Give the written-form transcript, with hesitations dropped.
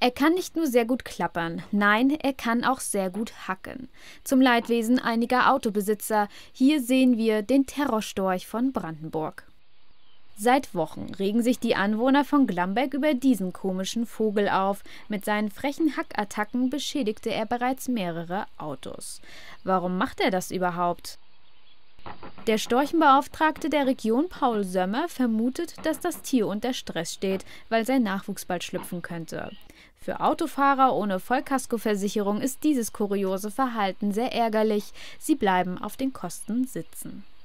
Er kann nicht nur sehr gut klappern, nein, er kann auch sehr gut hacken. Zum Leidwesen einiger Autobesitzer. Hier sehen wir den Terrorstorch von Brandenburg. Seit Wochen regen sich die Anwohner von Glambeck über diesen komischen Vogel auf. Mit seinen frechen Hackattacken beschädigte er bereits mehrere Autos. Warum macht er das überhaupt? Der Storchenbeauftragte der Region, Paul Sömmer, vermutet, dass das Tier unter Stress steht, weil sein Nachwuchs bald schlüpfen könnte. Für Autofahrer ohne Vollkaskoversicherung ist dieses kuriose Verhalten sehr ärgerlich. Sie bleiben auf den Kosten sitzen.